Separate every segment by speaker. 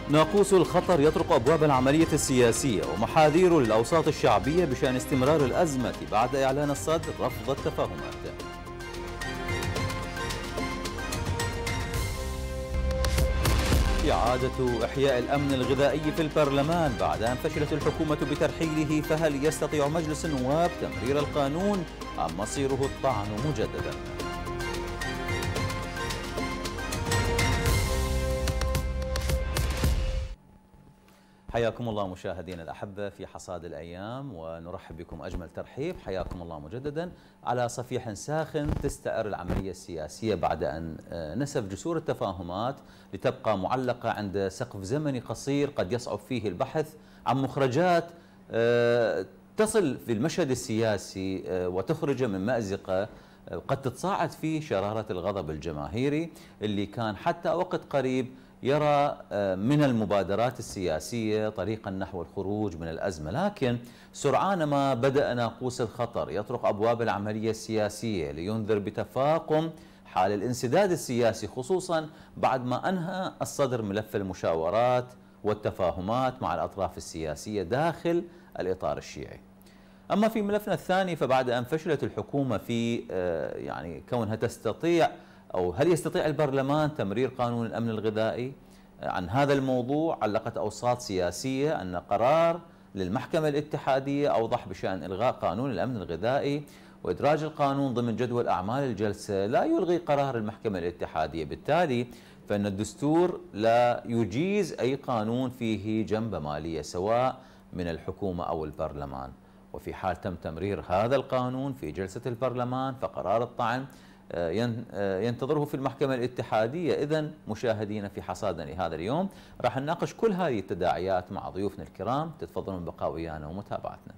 Speaker 1: ناقوس الخطر يطرق أبواب العملية السياسية ومحاذير للأوساط الشعبية بشأن استمرار الأزمة بعد إعلان الصدر رفض التفاهمات. إعادة إحياء الأمن الغذائي في البرلمان بعد أن فشلت الحكومة بترحيله، فهل يستطيع مجلس النواب تمرير القانون أم مصيره الطعن مجددا؟ حياكم الله مشاهدينا الأحبة في حصاد الأيام، ونرحب بكم أجمل ترحيب. حياكم الله مجددا على صفيح ساخن تستأر العملية السياسية بعد أن نسف جسور التفاهمات لتبقى معلقة عند سقف زمني قصير قد يصعب فيه البحث عن مخرجات تصل في المشهد السياسي وتخرج من مأزقة قد تتصاعد فيه شرارة الغضب الجماهيري اللي كان حتى وقت قريب يرى من المبادرات السياسية طريقا نحو الخروج من الأزمة. لكن سرعان ما بدأ ناقوس الخطر يطرق أبواب العملية السياسية لينذر بتفاقم حال الانسداد السياسي، خصوصا بعد ما أنهى الصدر ملف المشاورات والتفاهمات مع الأطراف السياسية داخل الإطار الشيعي. أما في ملفنا الثاني، فبعد أن فشلت الحكومة في يعني كونها تستطيع أو هل يستطيع البرلمان تمرير قانون الأمن الغذائي؟ عن هذا الموضوع علقت أوساط سياسية أن قرار للمحكمة الاتحادية أوضح بشأن إلغاء قانون الأمن الغذائي وإدراج القانون ضمن جدول أعمال الجلسة لا يلغي قرار المحكمة الاتحادية، بالتالي فإن الدستور لا يجيز أي قانون فيه جنبة مالية سواء من الحكومة أو البرلمان. وفي حال تم تمرير هذا القانون في جلسة البرلمان فقرار الطعن ينتظره في المحكمة الاتحادية. إذن مشاهدينا في حصادنا لهذا اليوم راح نناقش كل هذه التداعيات مع ضيوفنا الكرام، تتفضلون بالبقاء ويانا ومتابعتنا.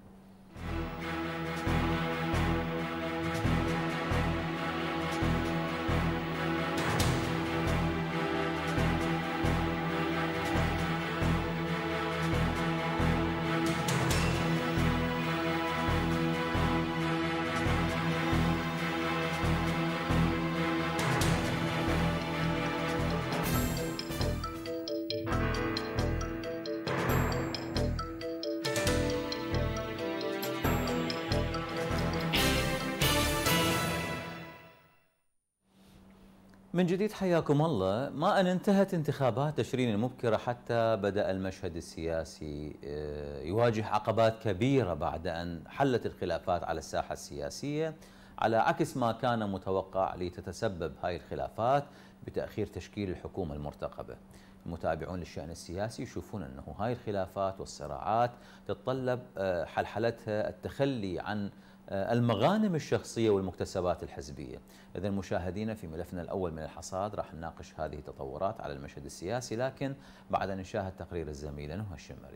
Speaker 1: من جديد حياكم الله. ما أن انتهت انتخابات تشرين المبكرة حتى بدأ المشهد السياسي يواجه عقبات كبيرة بعد أن حلت الخلافات على الساحة السياسية، على عكس ما كان متوقع لتتسبب هاي الخلافات بتأخير تشكيل الحكومة المرتقبة. المتابعون للشأن السياسي يشوفون أنه هاي الخلافات والصراعات تتطلب حلحلتها التخلي عن المغانم الشخصية والمكتسبات الحزبية. إذن مشاهدينا في ملفنا الأول من الحصاد راح نناقش هذه التطورات على المشهد السياسي، لكن بعد أن نشاهد تقرير الزميلة نهى الشمري.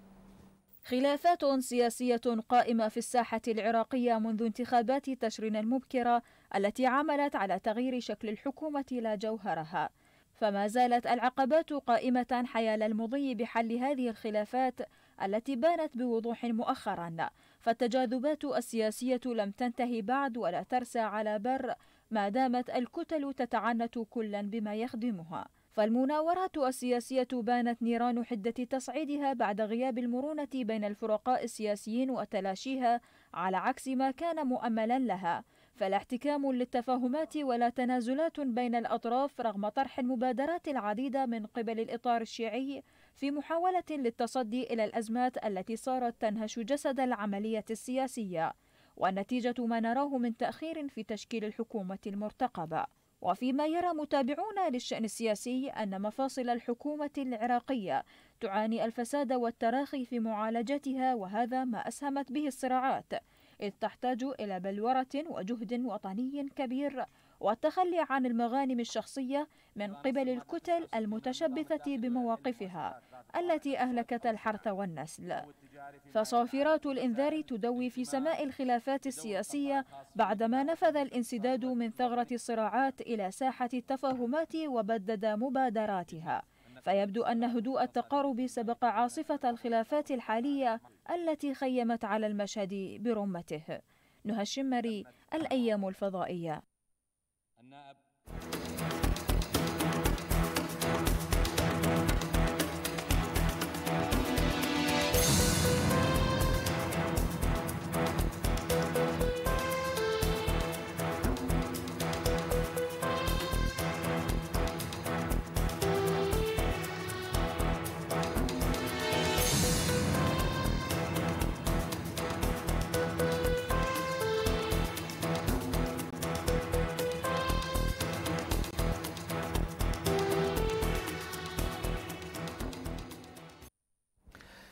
Speaker 2: خلافات سياسية قائمة في الساحة العراقية منذ انتخابات تشرين المبكرة التي عملت على تغيير شكل الحكومة لا جوهرها، فما زالت العقبات قائمة حيال المضي بحل هذه الخلافات التي بانت بوضوح مؤخرا. فالتجاذبات السياسية لم تنتهي بعد ولا ترسى على بر ما دامت الكتل تتعنت كلا بما يخدمها. فالمناورات السياسية بانت نيران حدة تصعيدها بعد غياب المرونة بين الفرقاء السياسيين وتلاشيها على عكس ما كان مؤملا لها، فلا احتكام للتفاهمات ولا تنازلات بين الأطراف رغم طرح المبادرات العديدة من قبل الإطار الشيعي في محاولة للتصدي إلى الأزمات التي صارت تنهش جسد العملية السياسية، والنتيجة ما نراه من تأخير في تشكيل الحكومة المرتقبة. وفيما يرى متابعون للشأن السياسي أن مفاصل الحكومة العراقية تعاني الفساد والتراخي في معالجتها، وهذا ما أسهمت به الصراعات، إذ تحتاج إلى بلورة وجهد وطني كبير والتخلي عن المغانم الشخصية من قبل الكتل المتشبثة بمواقفها التي أهلكت الحرث والنسل. فصافرات الإنذار تدوي في سماء الخلافات السياسية بعدما نفذ الانسداد من ثغرة الصراعات إلى ساحة التفاهمات وبدد مبادراتها. فيبدو أن هدوء التقارب سبق عاصفة الخلافات الحالية التي خيمت على المشهد برمته. نهى الشمري، الأيام الفضائية.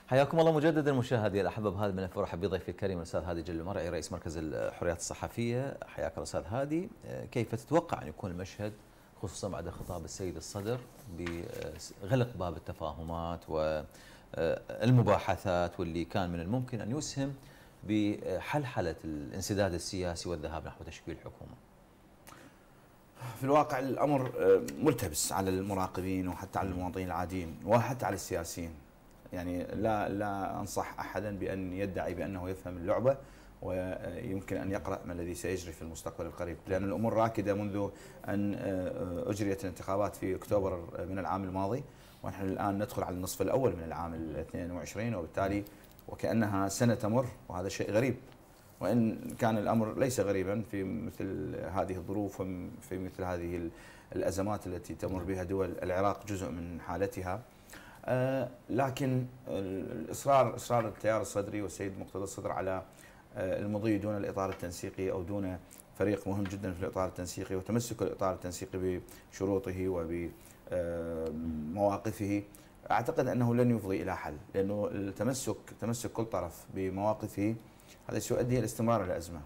Speaker 1: حياكم الله مجددا مشاهدي الاحبه بهذا الملف. ارحب بضيفي الكريم الاستاذ هادي جل المرعي رئيس مركز الحريات الصحفيه. حياك الله استاذ هادي. كيف تتوقع ان يكون المشهد خصوصا بعد خطاب السيد الصدر بغلق باب التفاهمات والمباحثات واللي كان من الممكن ان يسهم بحلحله الانسداد السياسي والذهاب نحو تشكيل حكومه؟
Speaker 3: في الواقع الامر ملتبس على المراقبين وحتى على المواطنين العاديين وحتى على السياسيين. يعني لا انصح احدا بان يدعي بانه يفهم اللعبه ويمكن ان يقرا ما الذي سيجري في المستقبل القريب، لان الامور راكده منذ ان اجريت الانتخابات في اكتوبر من العام الماضي، ونحن الان ندخل على النصف الاول من العام 22، وبالتالي وكانها سنه تمر، وهذا شيء غريب. وان كان الامر ليس غريبا في مثل هذه الظروف وفي مثل هذه الازمات التي تمر بها دول العراق جزء من حالتها. لكن اصرار التيار الصدري والسيد مقتدى الصدر على المضي دون الاطار التنسيقي او دون فريق مهم جدا في الاطار التنسيقي، وتمسك الاطار التنسيقي بشروطه وبمواقفه، اعتقد انه لن يفضي الى حل، لانه تمسك كل طرف بمواقفه هذا سيؤدي الى استمرار الازمه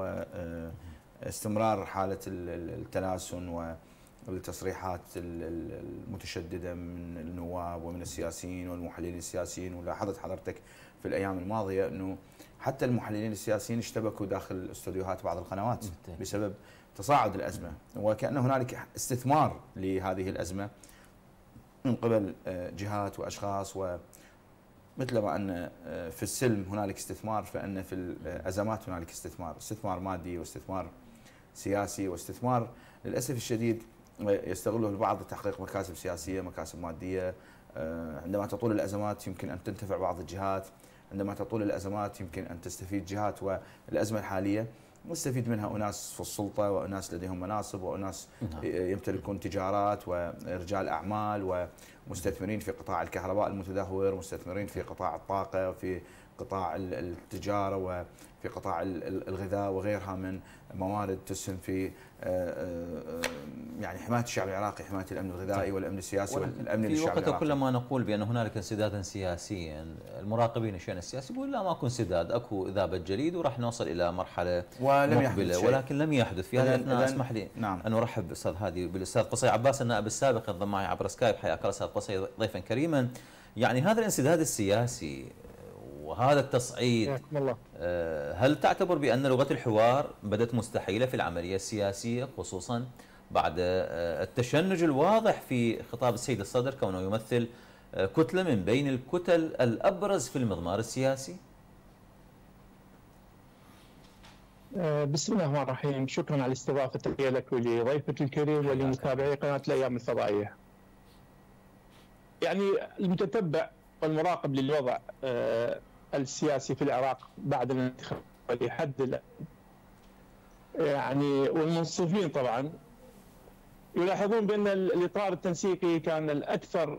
Speaker 3: واستمرار حاله التلاسن والتصريحات المتشدده من النواب ومن السياسيين والمحللين السياسيين. ولاحظت حضرتك في الايام الماضيه انه حتى المحللين السياسيين اشتبكوا داخل استوديوهات بعض القنوات بسبب تصاعد الازمه، وكأن هنالك استثمار لهذه الازمه من قبل جهات واشخاص. ومثلما ان في السلم هنالك استثمار، فان في الازمات هنالك استثمار مادي واستثمار سياسي واستثمار للاسف الشديد يستغله البعض لتحقيق مكاسب سياسيه، مكاسب ماديه. عندما تطول الازمات يمكن ان تنتفع بعض الجهات، عندما تطول الازمات يمكن ان تستفيد جهات. والازمه الحاليه مستفيد منها اناس في السلطه، واناس لديهم مناصب، واناس يمتلكون تجارات ورجال اعمال، ومستثمرين في قطاع الكهرباء المتدهور، مستثمرين في قطاع الطاقه، في قطاع التجاره، وفي قطاع الغذاء وغيرها من موارد تسهم في يعني حمايه الشعب العراقي، حمايه الامن الغذائي والامن السياسي والامن للشعب العراقي.
Speaker 1: في وقت كلما نقول بان هنالك انسدادا سياسيا، المراقبين الشان السياسي يقول لا ماكو انسداد، اكو اذابه جليد وراح نوصل الى مرحله مقبله، ولكن لم يحدث. في هذا الاثناء اسمح لي ان ارحب بالاستاذ هادي بالاستاذ قصي عباس النائب السابق انضم معي عبر سكايب. حياك الله استاذ قصي ضيفا كريما. يعني هذا الانسداد السياسي وهذا التصعيد، هل تعتبر بأن لغة الحوار بدت مستحيلة في العملية السياسية، خصوصا بعد التشنج الواضح في خطاب السيد الصدر كونه يمثل كتلة من بين الكتل الأبرز في المضمار السياسي؟
Speaker 4: بسم الله الرحمن الرحيم. شكرا على الاستضافة، تحية لك ولضيفك الكريم ولمتابعي قناة الأيام الفضائية. يعني المتتبع والمراقب للوضع السياسي في العراق بعد الانتخابات لحد يعني والمنصفين طبعا يلاحظون بأن الإطار التنسيقي كان الأكثر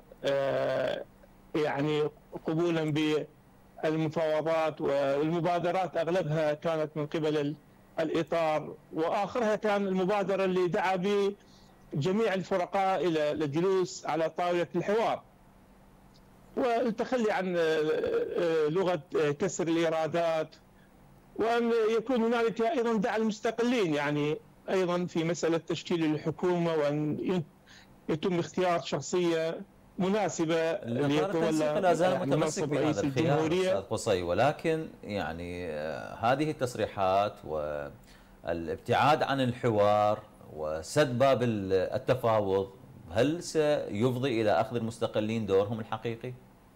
Speaker 4: يعني قبولا بالمفاوضات، والمبادرات أغلبها كانت من قبل الإطار، وآخرها كان المبادرة اللي دعا بجميع الفرقاء إلى الجلوس على طاولة الحوار والتخلي عن لغة كسر الإيرادات، وأن يكون هنالك أيضا دعا المستقلين يعني أيضا في مسألة تشكيل الحكومة، وأن يتم اختيار شخصية مناسبة
Speaker 1: ليتولى لا زال متمسك بهذا الخيار أستاذ قصي، ولكن يعني هذه التصريحات والابتعاد عن الحوار وسد باب التفاوض هل سيفضي إلى أخذ المستقلين دورهم الحقيقي؟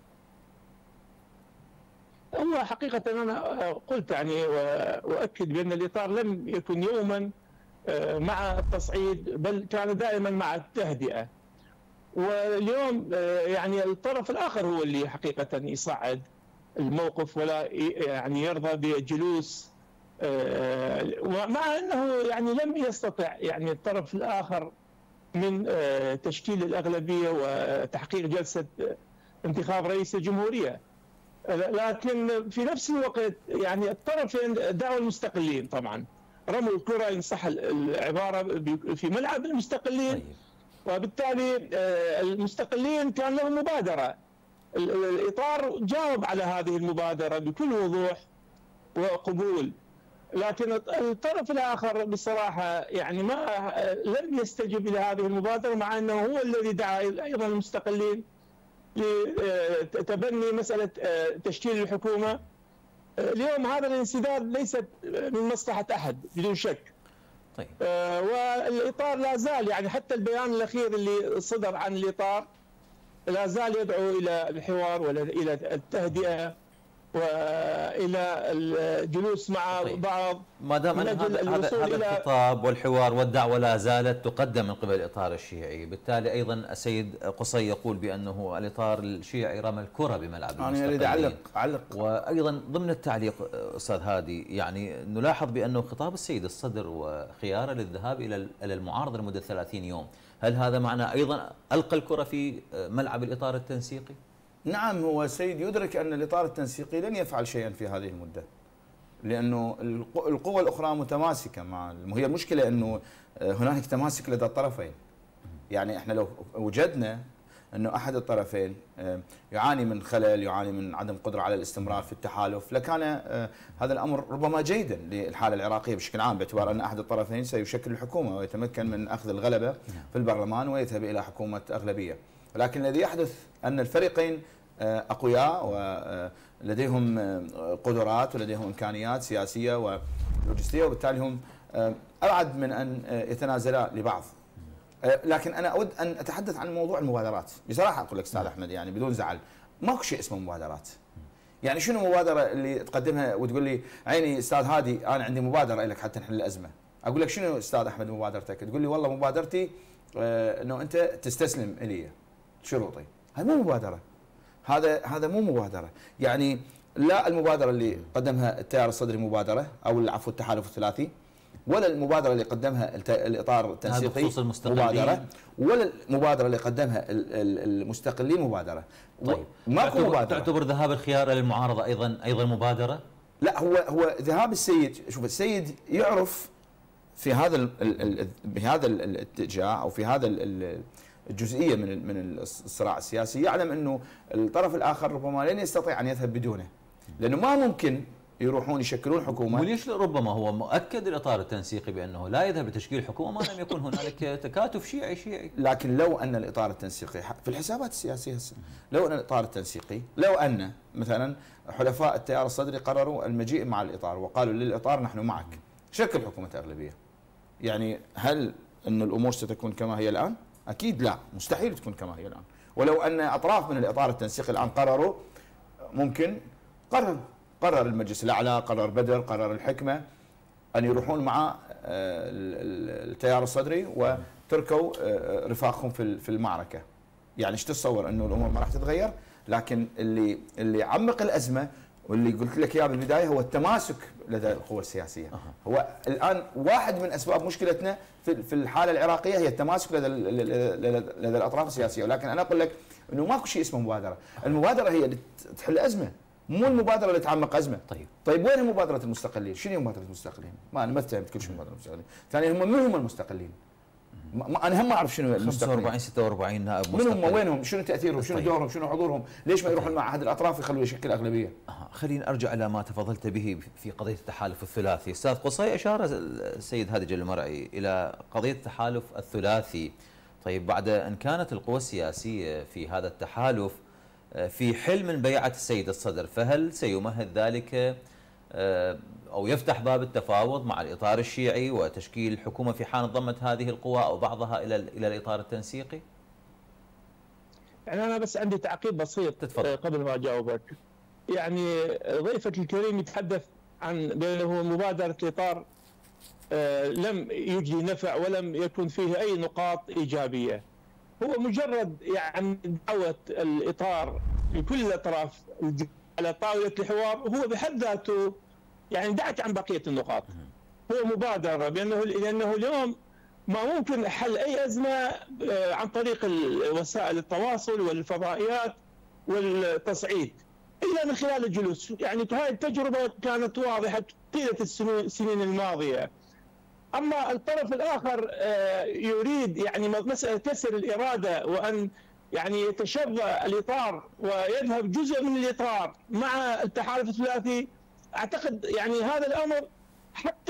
Speaker 4: هو حقيقة أنا قلت يعني وأؤكد بأن الإطار لم يكن يوما مع التصعيد، بل كان دائما مع التهدئة. واليوم يعني الطرف الآخر هو اللي حقيقة يصعد الموقف ولا يعني يرضى بجلوس، مع أنه يعني لم يستطع يعني الطرف الآخر من تشكيل الأغلبية وتحقيق جلسة انتخاب رئيس الجمهورية. لكن في نفس الوقت يعني الطرفين دعوا المستقلين، طبعا رموا الكرة إن صح العبارة في ملعب المستقلين، وبالتالي المستقلين كان لهم مبادرة الإطار جاوب على هذه المبادرة بكل وضوح وقبول، لكن الطرف الآخر بصراحة يعني لم يستجب إلى هذه المبادرة، مع أنه هو الذي دعا أيضا المستقلين لتبني مسألة تشكيل الحكومة. اليوم هذا الانسداد ليس من مصلحة أحد بدون شك.
Speaker 1: طيب.
Speaker 4: والإطار لا زال، يعني حتى البيان الأخير اللي صدر عن الإطار لا زال يدعو إلى الحوار وإلى التهدئة وإلى الجلوس مع بعض.
Speaker 1: ما دام أن هذا الخطاب والحوار والدعوة لا زالت تقدم من قبل الإطار الشيعي، بالتالي أيضا السيد قصي يقول بأنه الإطار الشيعي رمى الكرة بملعب المستقلين.
Speaker 3: أنا أريد أعلق
Speaker 1: وأيضا ضمن التعليق أستاذ هادي، يعني نلاحظ بأنه خطاب السيد الصدر وخياره للذهاب إلى المعارضة لمدة 30 يوم، هل هذا معناه أيضا ألقى الكرة في ملعب الإطار التنسيقي؟
Speaker 3: نعم، هو السيد يدرك أن الإطار التنسيقي لن يفعل شيئا في هذه المدة، لأنه القوى الأخرى متماسكة هي المشكلة أنه هناك تماسك لدى الطرفين. يعني احنا لو وجدنا أنه أحد الطرفين يعاني من خلل، يعاني من عدم قدرة على الاستمرار في التحالف، لكان هذا الأمر ربما جيدا للحالة العراقية بشكل عام، باعتبار أن أحد الطرفين سيشكل الحكومة ويتمكن من أخذ الغلبة في البرلمان ويذهب إلى حكومة أغلبية. ولكن الذي يحدث أن الفريقين أقوياء ولديهم قدرات ولديهم إمكانيات سياسية ولوجستية، وبالتالي هم أبعد من أن يتنازلا لبعض. لكن أنا أود أن أتحدث عن موضوع المبادرات. بصراحة أقول لك أستاذ أحمد، يعني بدون زعل، ماكو شيء اسمه مبادرات. يعني شنو المبادرة اللي تقدمها وتقول لي عيني أستاذ هادي أنا عندي مبادرة لك حتى نحل الأزمة؟ أقول لك شنو أستاذ أحمد مبادرتك؟ تقول لي والله مبادرتي أنه أنت تستسلم إلي شروطي. هذا مو مبادرة، هذا مو مبادرة. يعني لا المبادرة اللي قدمها التيار الصدري مبادرة، أو العفو التحالف الثلاثي، ولا المبادرة اللي قدمها الإطار التنسيقي مبادرة، ولا المبادرة اللي قدمها المستقلين مبادرة.
Speaker 1: طيب
Speaker 3: ماكو مبادرة.
Speaker 1: تعتبر ذهاب الخيار للمعارضة أيضا مبادرة؟
Speaker 3: لا، هو ذهاب السيد، شوف السيد يعرف في بهذا الاتجاه أو في هذا الجزئية من الصراع السياسي، يعلم أنه الطرف الآخر ربما لن يستطيع أن يذهب بدونه، لأنه ما ممكن يروحون يشكلون حكومة.
Speaker 1: وليش ربما هو مؤكد الإطار التنسيقي بأنه لا يذهب لتشكيل حكومة ما لم يكن هنالك تكاتف شيعي.
Speaker 3: لكن لو أن الإطار التنسيقي في الحسابات السياسية هسه، لو أن الإطار التنسيقي، لو أن مثلا حلفاء التيار الصدري قرروا المجيء مع الإطار وقالوا للإطار نحن معك، شكل حكومة أغلبية، يعني هل أن الأمور ستكون كما هي الآن؟ أكيد لا، مستحيل تكون كما هي الآن. ولو أن أطراف من الإطار التنسيقي الآن قرروا، ممكن قرر المجلس الأعلى، قرر بدر، قرر الحكمة أن يروحون مع التيار الصدري وتركوا رفاقهم في المعركة. يعني ايش تتصور أنه الأمور ما راح تتغير؟ لكن اللي عمق الأزمة واللي قلت لك اياه بالبدايه هو التماسك لدى القوى السياسيه. هو الان واحد من اسباب مشكلتنا في الحاله العراقيه هي التماسك لدى الاطراف السياسيه، ولكن انا اقول لك انه ماكو شيء اسمه مبادره، المبادره هي اللي تحل ازمه، مو المبادره اللي تعمق ازمه. طيب وين مبادره المستقلين؟ شنو مبادره المستقلين؟ انا ما فهمت كل شيء مبادره المستقلين. ثانيا هم من هم المستقلين؟ انا هم ما اعرف شنو المستقلين.
Speaker 1: 45 46 نائب
Speaker 3: مستقل. من هم؟ وينهم؟ شنو تاثيرهم؟ شنو دورهم؟ شنو حضورهم؟ ليش ما يروحون مع احد الاطراف يخلوه يشكل اغلبيه؟
Speaker 1: خلينا ارجع الى ما تفضلت به في قضيه التحالف الثلاثي. استاذ قصي اشار السيد هادي جل المرعي الى قضيه التحالف الثلاثي. طيب بعد ان كانت القوى السياسيه في هذا التحالف في حل من بيعه السيد الصدر، فهل سيمهد ذلك أو يفتح باب التفاوض مع الإطار الشيعي وتشكيل حكومة في حال ضمت هذه القوى أو بعضها إلى الإطار التنسيقي؟
Speaker 4: يعني أنا بس عندي تعقيب بسيط تتفضل قبل ما أجاوبك. يعني ضيفك الكريم يتحدث عن بأنه مبادرة الإطار لم يجدي نفع ولم يكن فيه أي نقاط إيجابية. هو مجرد يعني دعوة الإطار لكل الأطراف على طاولة الحوار، وهو بحد ذاته يعني دعت عن بقية النقاط. هو مبادرة لأنه اليوم ما ممكن حل أي أزمة عن طريق وسائل التواصل والفضائيات والتصعيد إلا من خلال الجلوس. يعني هاي التجربة كانت واضحة طيلة السنين الماضية. أما الطرف الآخر يريد يعني مسألة كسر الإرادة وأن يعني يتشظى الاطار ويذهب جزء من الاطار مع التحالف الثلاثي، اعتقد يعني هذا الامر حتى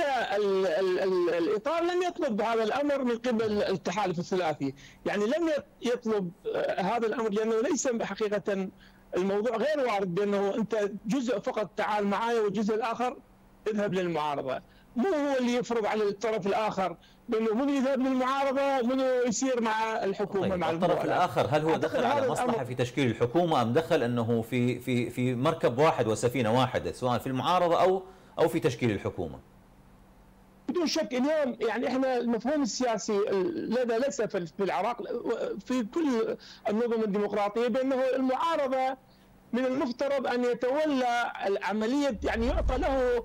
Speaker 4: الاطار لم يطلب هذا الامر من قبل التحالف الثلاثي، يعني لم يطلب هذا الامر لانه ليس حقيقه الموضوع غير وارد بانه انت جزء فقط تعال معي والجزء الاخر اذهب للمعارضه، مو هو اللي يفرض على الطرف الاخر بانه منو يذهب للمعارضه ومنو يصير مع الحكومه.
Speaker 1: طيب
Speaker 4: مع
Speaker 1: الطرف الاخر هل هو دخل على مصلحه في تشكيل الحكومه ام دخل انه في مركب واحد وسفينه واحده سواء في المعارضه او في تشكيل الحكومه؟
Speaker 4: بدون شك اليوم يعني احنا المفهوم السياسي لدى ليس في العراق في كل النظم الديمقراطيه بانه المعارضه من المفترض ان يتولى العمليه، يعني يعطى له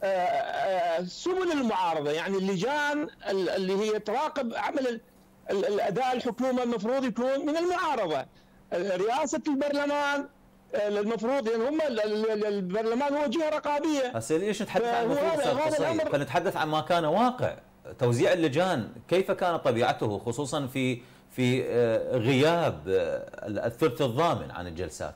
Speaker 4: سبل المعارضه، يعني اللجان اللي هي تراقب عمل الاداء الحكومه المفروض يكون من المعارضه. رئاسه البرلمان المفروض يعني هم البرلمان هو جهه رقابيه.
Speaker 1: هسه ليش نتحدث عن المفروض؟ فنتحدث عن ما كان واقع. توزيع اللجان كيف كانت طبيعته خصوصا في غياب الثلث الضامن عن الجلسات؟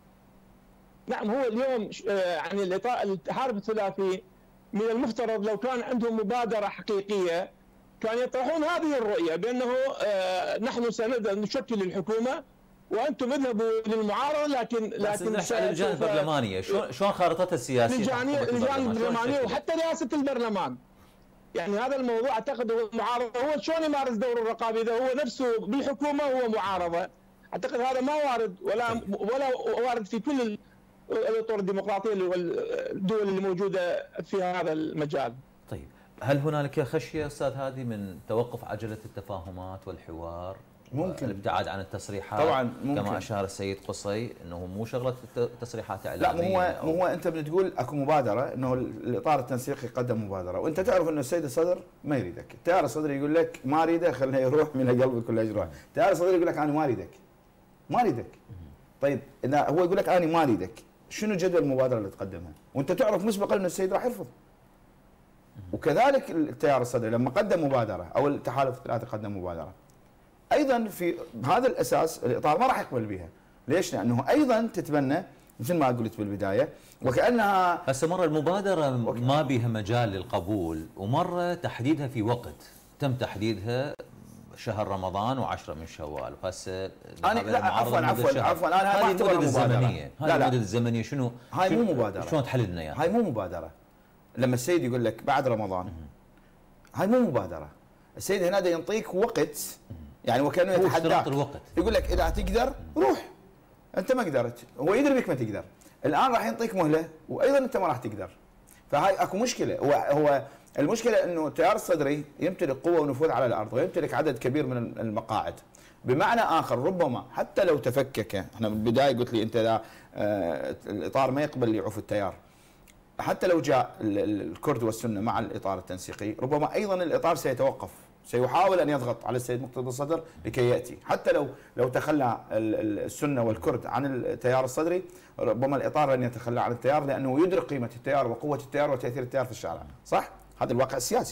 Speaker 4: نعم، هو اليوم يعني التحالف الثلاثي من المفترض لو كان عندهم مبادره حقيقيه كان يطرحون هذه الرؤيه بانه نحن سنشكل الحكومه وانتم اذهبوا للمعارضه، لكن
Speaker 1: نحكي عن اللجان البرلمانيه، شلون خارطتها السياسيه؟
Speaker 4: اللجان البرلمانيه وحتى رئاسه البرلمان. يعني هذا الموضوع اعتقد هو المعارضه هو شلون يمارس دور الرقابي اذا هو نفسه بالحكومه هو معارضه؟ اعتقد هذا ما وارد ولا وارد في كل الاطر الديمقراطيه والدول اللي موجوده في هذا المجال.
Speaker 1: طيب هل هنالك خشيه استاذ هادي من توقف عجله التفاهمات والحوار؟
Speaker 3: ممكن
Speaker 1: الابتعاد عن التصريحات
Speaker 3: طبعا ممكن.
Speaker 1: كما اشار السيد قصي انه مو شغله تصريحات اعلاميه.
Speaker 3: لا مو هو انت بتقول اكو مبادره انه الاطار التنسيقي قدم مبادره وانت تعرف انه السيد الصدر ما يريدك، التيار الصدري يقول لك ما اريده خليه يروح من قلبك كل اجراء، التيار الصدري يقول لك انا ما اريدك. طيب اذا هو يقول لك انا ما اريدك، شنو جدول المبادره اللي تقدمها؟ وانت تعرف مسبقا ان السيد راح يرفض. وكذلك التيار الصدري لما قدم مبادره او التحالف الثلاثي قدم مبادره ايضا في هذا الاساس الاطار ما راح يقبل بها، ليش؟ لانه ايضا تتبنى مثل ما قلت بالبدايه وكانها
Speaker 1: هسه مره المبادره ما بها مجال للقبول ومره تحديدها في وقت تم تحديدها شهر رمضان و10 من شوال، وهسه
Speaker 3: انا لا عفوا انا
Speaker 1: هذه المده الزمنيه، هذه المده الزمنيه شنو؟
Speaker 3: هاي مو مبادره،
Speaker 1: شلون تحل لنا اياها؟
Speaker 3: هاي مو مبادره. لما السيد يقول لك بعد رمضان هاي مو مبادره، السيد هنا ينطيك وقت، يعني وكانه يتحداك يقول لك اذا تقدر روح، انت ما قدرت، هو يدري بك ما تقدر، الان راح ينطيك مهله وايضا انت ما راح تقدر. فهاي اكو مشكله، هو المشكله انه التيار الصدري يمتلك قوه ونفوذ على الارض ويمتلك عدد كبير من المقاعد، بمعنى اخر ربما حتى لو تفكك، احنا من البدايه قلت لي انت لا الاطار ما يقبل يعوف التيار، حتى لو جاء الكرد والسنه مع الاطار التنسيقي ربما ايضا الاطار سيتوقف، سيحاول ان يضغط على السيد مقتدى الصدر لكي ياتي، حتى لو تخلى السنه والكرد عن التيار الصدري ربما الاطار لن يتخلى عن التيار لانه يدرك قيمه التيار وقوه التيار وتاثير التيار في الشارع، صح؟ هذا الواقع السياسي.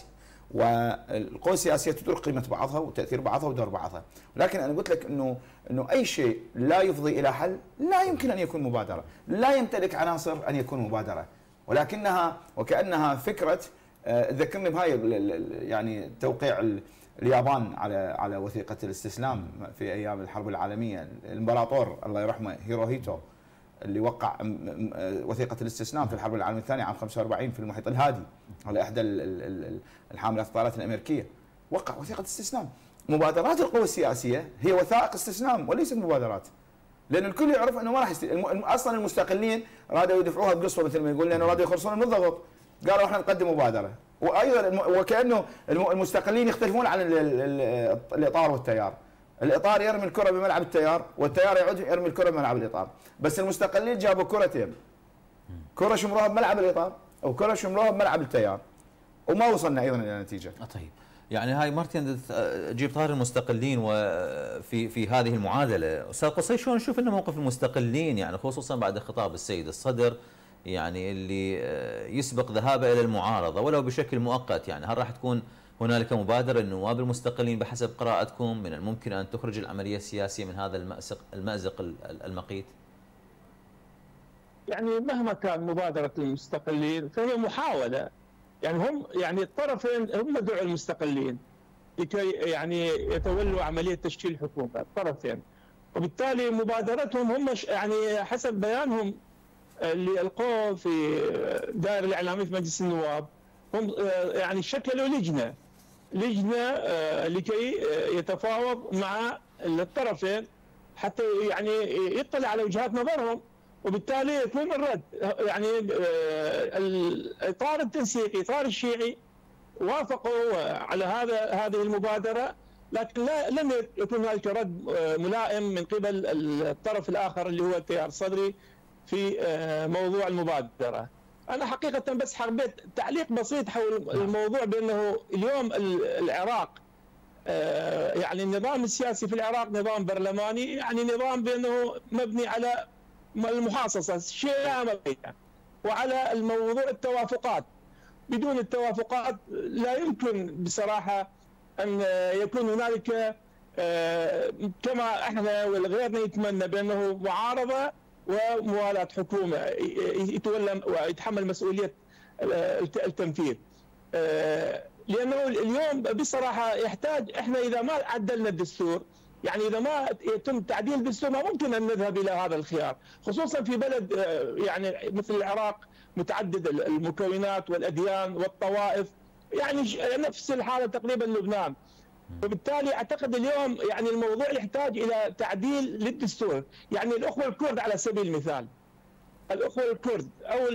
Speaker 3: والقوى السياسيه تدرك قيمه بعضها وتاثير بعضها ودور بعضها، ولكن انا قلت لك انه اي شيء لا يفضي الى حل لا يمكن ان يكون مبادره، لا يمتلك عناصر ان يكون مبادره، ولكنها وكانها فكره تذكرني بهاي يعني توقيع اليابان على وثيقه الاستسلام في ايام الحرب العالميه، الامبراطور الله يرحمه هيروهيتو اللي وقع وثيقه الاستسلام في الحرب العالميه الثانيه عام 45 في المحيط الهادي على احدى الحاملات الطائرات الامريكيه، وقع وثيقه استسلام. مبادرات القوى السياسيه هي وثائق استسلام وليست مبادرات، لان الكل يعرف انه ما راح اصلا المستقلين رادوا يدفعوها بقصه مثل ما يقول، لانه رادوا يخلصون من الضغط، قالوا احنا نقدم مبادره، وايضا وكانه المستقلين يختلفون عن الاطار والتيار، الاطار يرمي الكره بملعب التيار والتيار يعود يرمي الكره بملعب الاطار، بس المستقلين جابوا كرتين، كره شمروها بملعب الاطار وكره شمروها بملعب التيار وما وصلنا ايضا الى نتيجه.
Speaker 1: طيب يعني هاي مرتين تجيب طار المستقلين وفي هذه المعادله، استاذ قصي شلون نشوف انه موقف المستقلين يعني خصوصا بعد خطاب السيد الصدر يعني اللي يسبق ذهابه الى المعارضه ولو بشكل مؤقت، يعني هل راح تكون هنالك مبادرة النواب المستقلين بحسب قراءتكم من الممكن أن تخرج العملية السياسية من هذا المأزق المقيت؟
Speaker 4: يعني مهما كان مبادرة المستقلين فهي محاولة، يعني هم يعني الطرفين هم دعوا المستقلين لكي يعني يتولوا عملية تشكيل الحكومة الطرفين، وبالتالي مبادرتهم هم يعني حسب بيانهم اللي ألقوه في دائرة الإعلامية في مجلس النواب هم يعني شكلوا لجنة لكي يتفاوض مع الطرفين حتى يعني يطلع على وجهات نظرهم، وبالتالي يكون الرد. يعني الإطار التنسيقي إطار الشيعي وافقوا على هذه المبادرة، لكن لم يكن هناك رد ملائم من قبل الطرف الآخر اللي هو التيار الصدري في موضوع المبادرة. أنا حقيقة بس حبيت تعليق بسيط حول الموضوع بأنه اليوم العراق يعني النظام السياسي في العراق نظام برلماني، يعني نظام بأنه مبني على المحاصصة شيء عملية وعلى الموضوع التوافقات. بدون التوافقات لا يمكن بصراحة أن يكون هنالك كما احنا وغيرنا يتمنى بأنه معارضة وموالاة حكومة يتولى ويتحمل مسؤولية التنفيذ، لأنه اليوم بصراحة يحتاج احنا إذا ما عدلنا الدستور، يعني إذا ما يتم تعديل الدستور ما ممكن أن نذهب إلى هذا الخيار، خصوصا في بلد يعني مثل العراق متعدد المكونات والأديان والطوائف، يعني نفس الحالة تقريبا لبنان. وبالتالي أعتقد اليوم يعني الموضوع يحتاج إلى تعديل للدستور. يعني الأخوة الكرد على سبيل المثال، الأخوة الكرد أو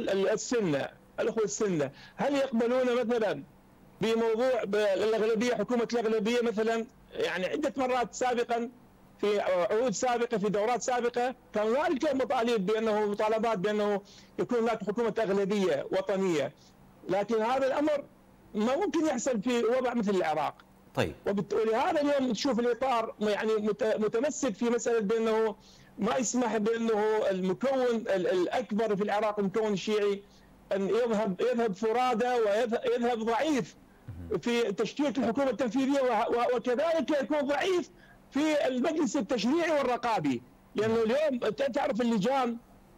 Speaker 4: الأخوة السنة هل يقبلون مثلا بموضوع الأغلبية حكومة الأغلبية مثلا؟ يعني عدة مرات سابقا في عهود سابقة في دورات سابقة كان هنالك مطالبات بأنه يكون هناك حكومة أغلبية وطنية، لكن هذا الأمر ما ممكن يحصل في وضع مثل العراق.
Speaker 1: طيب،
Speaker 4: ولهذا اليوم نشوف الإطار يعني متمسك في مسألة بأنه ما يسمح بأنه المكون الأكبر في العراق المكون الشيعي أن يذهب فرادى ويذهب ضعيف في تشكيل الحكومة التنفيذية، وكذلك يكون ضعيف في المجلس التشريعي والرقابي، لأنه اليوم تعرف اللجان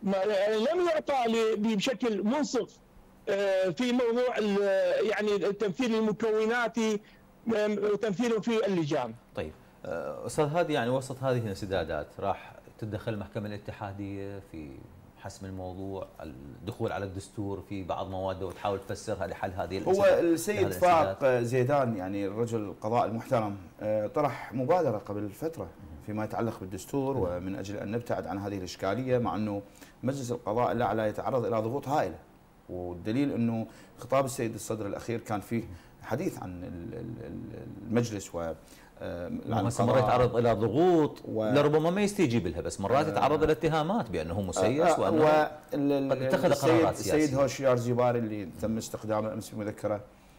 Speaker 4: لم يعطى بشكل منصف في موضوع يعني التمثيل المكوناتي وتمثيله في اللجان.
Speaker 1: طيب أستاذ هادي، يعني وسط هذه الانسدادات راح تتدخل المحكمة الاتحادية في حسم الموضوع، الدخول على الدستور في بعض مواده وتحاول تفسرها لحل هذه
Speaker 3: هو السيد فاق زيدان يعني الرجل القضاء المحترم طرح مبادرة قبل فترة فيما يتعلق بالدستور ومن أجل أن نبتعد عن هذه الإشكالية، مع أنه مجلس القضاء الأعلى يتعرض إلى ضغوط هائلة، والدليل أنه خطاب السيد الصدر الأخير كان فيه حديث عن المجلس و
Speaker 1: مرات يتعرض الى ضغوط لربما ما يستجيب لها، بس مرات يتعرض الى اتهامات بانه مسيس وانه قد اتخذ قرارات سياسيه.
Speaker 3: السيد هوشيار زيباري اللي تم استخدامه امس في مذكره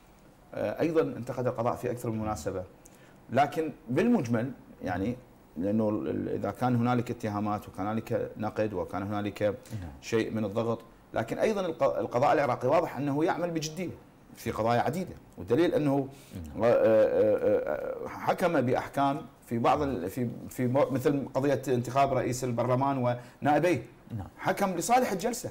Speaker 3: ايضا انتقد القضاء في اكثر من مناسبه، لكن بالمجمل يعني لانه اذا كان هنالك اتهامات وكان هنالك نقد وكان هنالك شيء من الضغط، لكن ايضا القضاء العراقي واضح انه يعمل بجديه في قضايا عديده، والدليل انه حكم باحكام في بعض في مثل قضيه انتخاب رئيس البرلمان ونائبيه، حكم لصالح الجلسه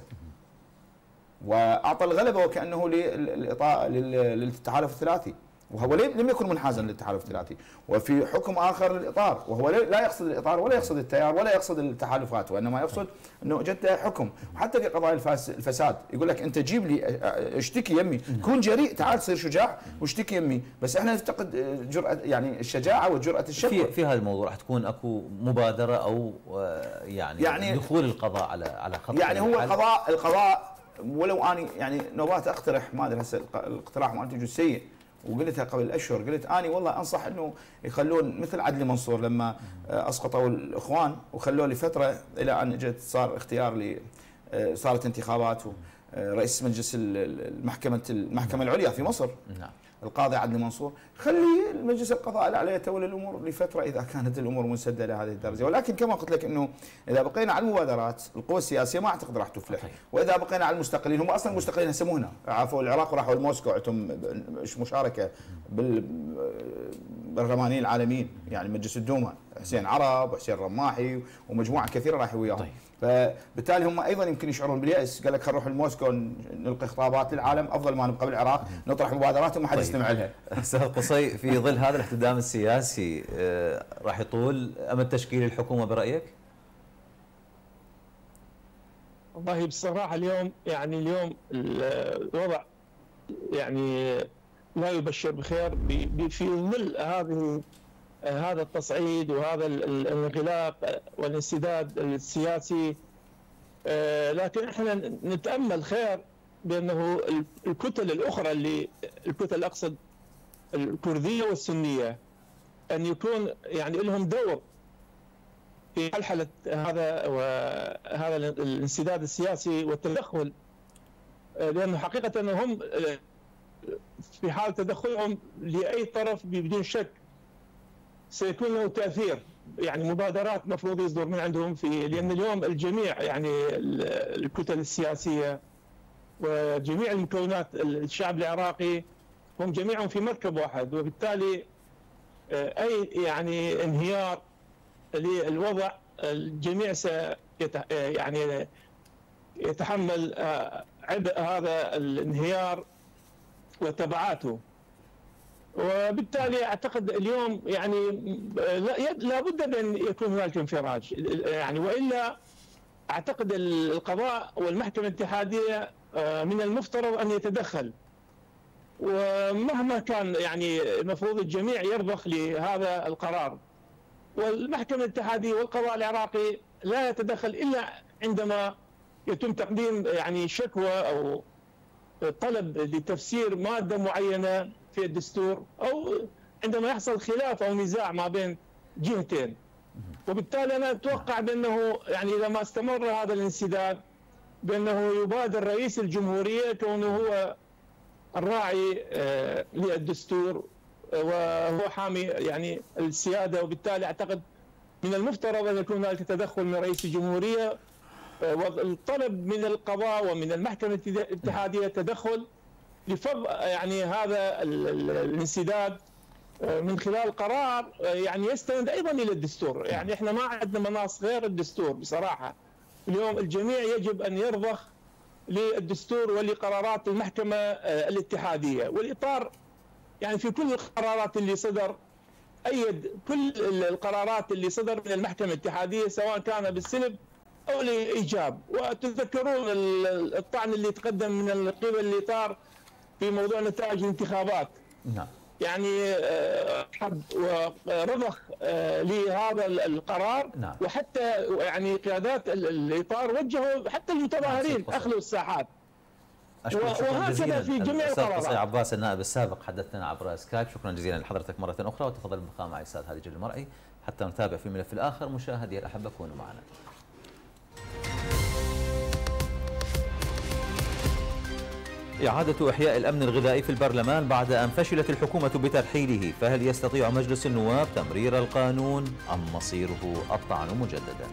Speaker 3: واعطى الغلبه وكانه للتحالف الثلاثي، وهو لم يكن منحازا للتحالف الثلاثي، وفي حكم اخر للاطار وهو لا يقصد الاطار ولا يقصد التيار ولا يقصد التحالفات، وانما يقصد انه جد حكم. وحتى في قضايا الفساد يقول لك انت جيب لي اشتكي يمي، كون جريء، تعال صير شجاع واشتكي يمي، بس احنا نفتقد جرأة يعني الشجاعه وجرأة الشكوى.
Speaker 1: في هذا الموضوع راح تكون اكو مبادره او يعني دخول القضاء على خط
Speaker 3: يعني هو القضاء ولو اني يعني نوبات اقترح، ما ادري هسه الاقتراح مالتي يجوز سيء، وقلتها قبل اشهر، قلت اني والله انصح انه يخلون مثل عدلي منصور لما اسقطوا الاخوان وخلوه لفتره الى ان اجت صار اختيار صارت انتخابات رئيس مجلس المحكمة العليا في مصر،
Speaker 1: نعم،
Speaker 3: القاضي عدلي منصور، خلي المجلس القضاء الاعلى يتولى الامور لفتره اذا كانت الامور منسده لهذه الدرجه، ولكن كما قلت لك انه اذا بقينا على المبادرات القوى السياسيه ما اعتقد راح تفلح، واذا بقينا على المستقلين، هم اصلا المستقلين هسه مو هنا، عافوا العراق وراحوا لموسكو، عندهم مشاركه بالبرلمانيين العالميين، يعني مجلس الدوما حسين عرب وحسين رماحي ومجموعه كثيره راحوا وياهم. فبالتالي هم ايضا يمكن يشعرون بالياس، قال لك خلينا نروح لموسكو نلقي خطابات للعالم، افضل ما نبقى بالعراق نطرح مبادرات وما حد يستمع لها.
Speaker 1: استاذ قصي، في ظل هذا الاحتدام السياسي راح يطول امد تشكيل الحكومه برايك؟
Speaker 4: والله بصراحه اليوم الوضع يعني لا يبشر بخير في ظل هذا التصعيد وهذا الانغلاق والانسداد السياسي. لكن احنا نتامل خير بانه الكتل الاخرى الكتل اقصد الكرديه والسنيه ان يكون يعني لهم دور في حلحله هذا الانسداد السياسي والتدخل، لانه حقيقه هم في حال تدخلهم لاي طرف بدون شك سيكون له تاثير، يعني مبادرات مفروض يصدر من عندهم لان اليوم الجميع يعني الكتل السياسيه وجميع المكونات الشعب العراقي هم جميعهم في مركب واحد، وبالتالي اي يعني انهيار للوضع الجميع يعني يتحمل عبء هذا الانهيار وتبعاته. وبالتالي اعتقد اليوم يعني لا بد من ان يكون هناك انفراج، يعني والا اعتقد القضاء والمحكمه الاتحاديه من المفترض ان يتدخل، ومهما كان يعني المفروض الجميع يرضخ لهذا القرار، والمحكمه الاتحاديه والقضاء العراقي لا يتدخل الا عندما يتم تقديم يعني شكوى او طلب لتفسير ماده معينه في الدستور، او عندما يحصل خلاف او نزاع ما بين جهتين. وبالتالي انا اتوقع بانه يعني اذا ما استمر هذا الانسداد بانه يبادر رئيس الجمهوريه كونه هو الراعي للدستور وهو حامي يعني السياده، وبالتالي اعتقد من المفترض ان يكون هناك تدخل من رئيس الجمهوريه والطلب من القضاء ومن المحكمه الاتحاديه تدخل لفض يعني هذا الانسداد من خلال قرار يعني يستند ايضا الى الدستور. يعني احنا ما عندنا مناص غير الدستور بصراحه. اليوم الجميع يجب ان يرضخ للدستور ولقرارات المحكمه الاتحاديه، والاطار يعني في كل القرارات اللي صدر ايد كل القرارات اللي صدر من المحكمه الاتحاديه سواء كان بالسلب او الايجاب. وتذكرون الطعن اللي تقدم من قبل الاطار في موضوع نتائج الانتخابات.
Speaker 1: نعم.
Speaker 4: يعني حب ورضخ لهذا القرار.
Speaker 1: نعم.
Speaker 4: وحتى يعني قيادات الاطار وجهوا حتى المتظاهرين اخلوا الساحات. وهكذا في جميع القرارات.
Speaker 1: قصي عباس النائب السابق حدثنا عبر سكايب، شكرا جزيلا لحضرتك مرة أخرى، وتفضل بالبقاء معي أستاذ هادي المرعي حتى نتابع في الملف الآخر. مشاهدي الأحبة كونوا معنا. إعادة إحياء الأمن الغذائي في البرلمان بعد أن فشلت الحكومة بترحيله، فهل يستطيع مجلس النواب تمرير القانون أم مصيره الطعن مجددا؟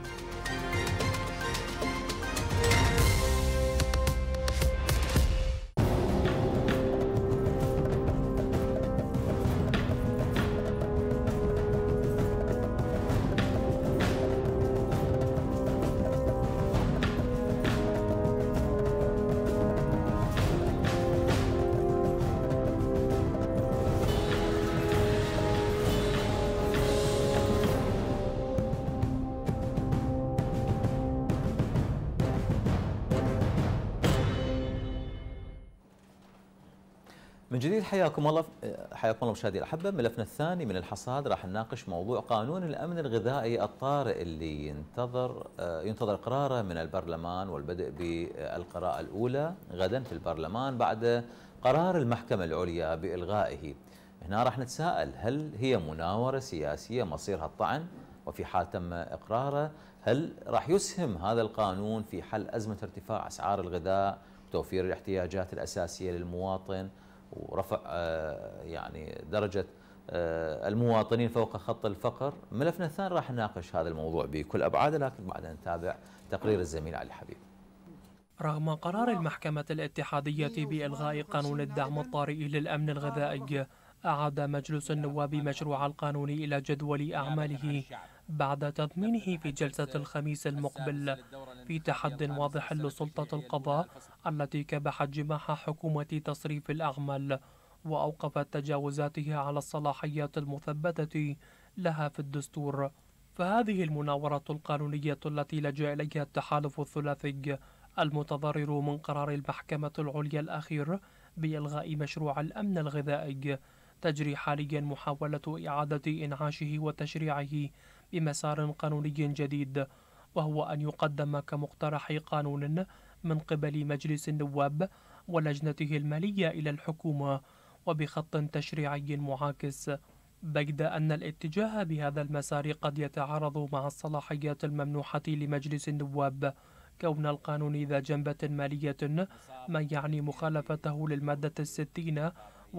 Speaker 1: من جديد حياكم الله مشاهدي الأحبة. ملفنا الثاني من الحصاد راح نناقش موضوع قانون الأمن الغذائي الطارئ اللي ينتظر قراره من البرلمان والبدء بالقراءة الأولى غدا في البرلمان بعد قرار المحكمة العليا بإلغائه. هنا راح نتساءل، هل هي مناورة سياسية مصيرها الطعن؟ وفي حال تم إقراره هل راح يسهم هذا القانون في حل أزمة ارتفاع أسعار الغذاء توفير الاحتياجات الأساسية للمواطن ورفع يعني درجة المواطنين فوق خط الفقر. ملفنا الثاني راح نناقش هذا الموضوع بكل أبعاده، لكن بعد أن نتابع تقرير الزميل علي حبيب.
Speaker 5: رغم قرار المحكمة الاتحادية بإلغاء قانون الدعم الطارئ للأمن الغذائي، أعاد مجلس النواب مشروع القانون إلى جدول أعماله بعد تضمينه في جلسة الخميس المقبل، في تحد واضح لسلطة القضاء التي كبحت جماح حكومة تصريف الأعمال وأوقفت تجاوزاتها على الصلاحيات المثبتة لها في الدستور. فهذه المناورة القانونية التي لجأ إليها التحالف الثلاثي المتضرر من قرار المحكمة العليا الأخير بإلغاء مشروع الأمن الغذائي تجري حاليا محاولة إعادة إنعاشه وتشريعه بمسار قانوني جديد، وهو أن يقدم كمقترح قانون من قبل مجلس النواب ولجنته المالية إلى الحكومة وبخط تشريعي معاكس، بيد أن الاتجاه بهذا المسار قد يتعارض مع الصلاحيات الممنوحة لمجلس النواب، كون القانون ذا جنبة مالية، ما يعني مخالفته للمادة 60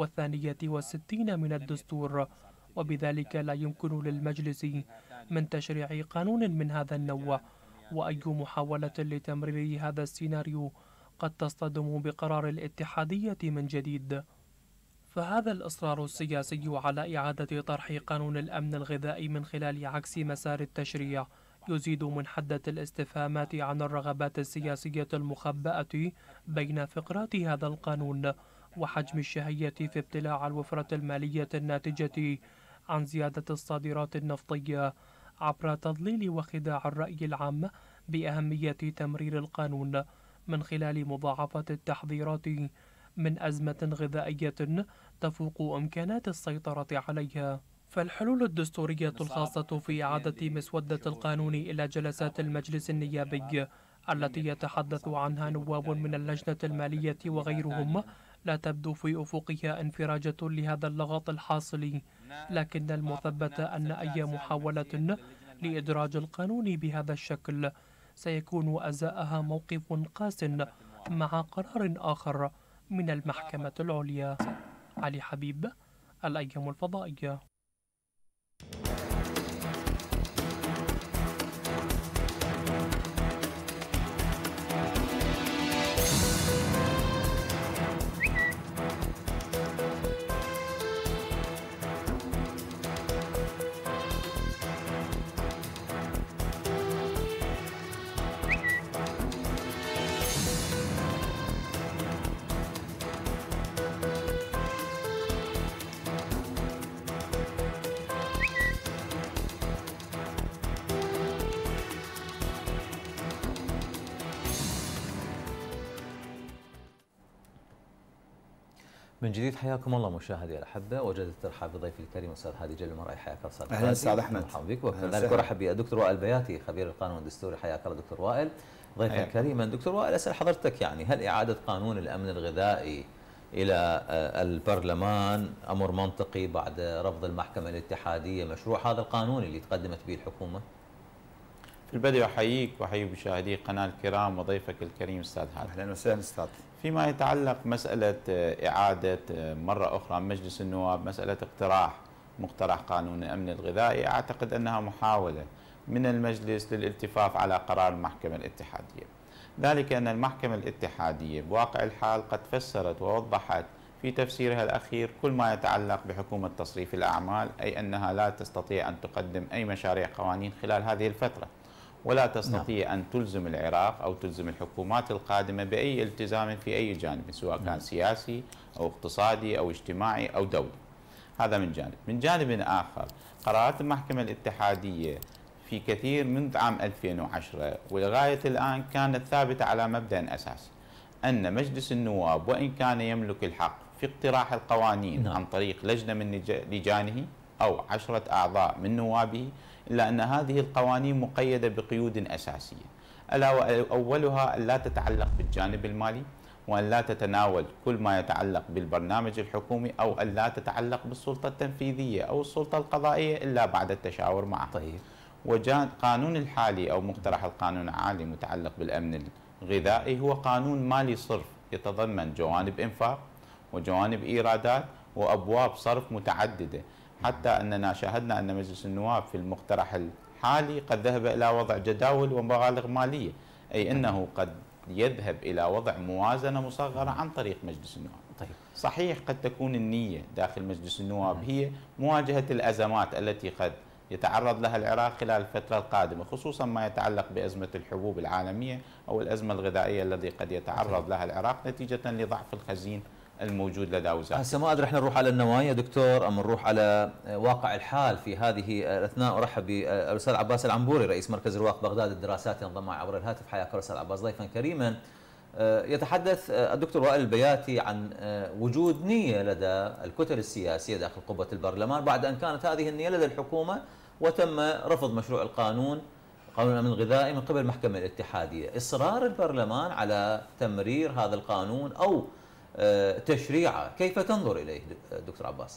Speaker 5: و62 من الدستور، وبذلك لا يمكن للمجلس من تشريع قانون من هذا النوع، وأي محاولة لتمرير هذا السيناريو قد تصطدم بقرار الاتحادية من جديد. فهذا الإصرار السياسي على إعادة طرح قانون الأمن الغذائي من خلال عكس مسار التشريع يزيد من حدة الاستفهامات عن الرغبات السياسية المخبأة بين فقرات هذا القانون، وحجم الشهية في ابتلاع الوفرة المالية الناتجة عن زيادة الصادرات النفطية عبر تضليل وخداع الرأي العام بأهمية تمرير القانون من خلال مضاعفة التحذيرات من أزمة غذائية تفوق إمكانات السيطرة عليها. فالحلول الدستورية الخاصة في إعادة مسودة القانون إلى جلسات المجلس النيابي التي يتحدث عنها نواب من اللجنة المالية وغيرهم لا تبدو في أفقها انفراجة لهذا اللغط الحاصل، لكن المثبت أن أي محاولة لإدراج القانون بهذا الشكل سيكون أزاءها موقف قاس مع قرار آخر من المحكمة العليا. علي حبيب، الأيام الفضائية.
Speaker 1: من جديد حياكم الله مشاهدي الأحبة، وجدت الترحاب بضيفي الكريم أستاذ هادي جل المرأي. حياك الله أستاذ.
Speaker 3: أهلا أستاذ أحمد.
Speaker 1: مرحبا بك. وكذلك أرحب بالدكتور وائل بياتي خبير القانون الدستوري. حياك الله دكتور وائل ضيفا كريما. دكتور وائل، أسأل حضرتك يعني هل إعادة قانون الأمن الغذائي إلى البرلمان أمر منطقي بعد رفض المحكمة الاتحادية مشروع هذا القانون اللي تقدمت به الحكومة؟
Speaker 6: في البدء أحييك وأحيي مشاهدي القناة الكرام وضيفك الكريم أستاذ هادي.
Speaker 3: أهلا وسهلا أستاذ.
Speaker 6: فيما يتعلق مسألة إعادة مرة أخرى مجلس النواب مسألة مقترح قانون الأمن الغذائي، أعتقد أنها محاولة من المجلس للالتفاف على قرار المحكمة الاتحادية، ذلك أن المحكمة الاتحادية بواقع الحال قد فسرت ووضحت في تفسيرها الأخير كل ما يتعلق بحكومة تصريف الأعمال، أي أنها لا تستطيع أن تقدم أي مشاريع قوانين خلال هذه الفترة، ولا تستطيع أن تلزم العراق أو تلزم الحكومات القادمة بأي التزام في أي جانب، سواء كان سياسي أو اقتصادي أو اجتماعي أو دولي. هذا من جانب. من جانب آخر، قرارات المحكمة الاتحادية في كثير من عام 2010 ولغاية الآن كانت ثابتة على مبدأ أساسي، أن مجلس النواب وإن كان يملك الحق في اقتراح القوانين عن طريق لجنة من لجانه أو 10 أعضاء من نوابه، إلا أن هذه القوانين مقيدة بقيود أساسية، ألا وأولها أن لا تتعلق بالجانب المالي، وأن لا تتناول كل ما يتعلق بالبرنامج الحكومي، أو أن لا تتعلق بالسلطة التنفيذية أو السلطة القضائية إلا بعد التشاور معه.
Speaker 1: طيب.
Speaker 6: قانون الحالي أو مقترح القانون العالي متعلق بالأمن الغذائي هو قانون مالي صرف، يتضمن جوانب إنفاق وجوانب إيرادات وأبواب صرف متعددة، حتى أننا شاهدنا أن مجلس النواب في المقترح الحالي قد ذهب إلى وضع جداول ومبالغ مالية، أي أنه قد يذهب إلى وضع موازنة مصغرة عن طريق مجلس النواب.
Speaker 1: طيب.
Speaker 6: صحيح قد تكون النية داخل مجلس النواب هي مواجهة الأزمات التي قد يتعرض لها العراق خلال الفترة القادمة، خصوصا ما يتعلق بأزمة الحبوب العالمية أو الأزمة الغذائية التي قد يتعرض لها العراق نتيجة لضعف الخزين الموجود لدى وزارة.
Speaker 1: هسه ما ادري احنا نروح على النوايا دكتور ام نروح على واقع الحال في هذه الاثناء. ارحب بالاستاذ عباس العنبوري رئيس مركز رواق بغداد الدراسات ينضم معي عبر الهاتف. حياك الله استاذ عباس ضيفا كريما. يتحدث الدكتور وائل البياتي عن وجود نية لدى الكتل السياسية داخل قبة البرلمان بعد أن كانت هذه النية لدى الحكومة وتم رفض مشروع قانون الأمن الغذائي من قبل المحكمة الاتحادية. إصرار البرلمان على تمرير هذا القانون أو تشريعه، كيف تنظر إليه دكتور عباس؟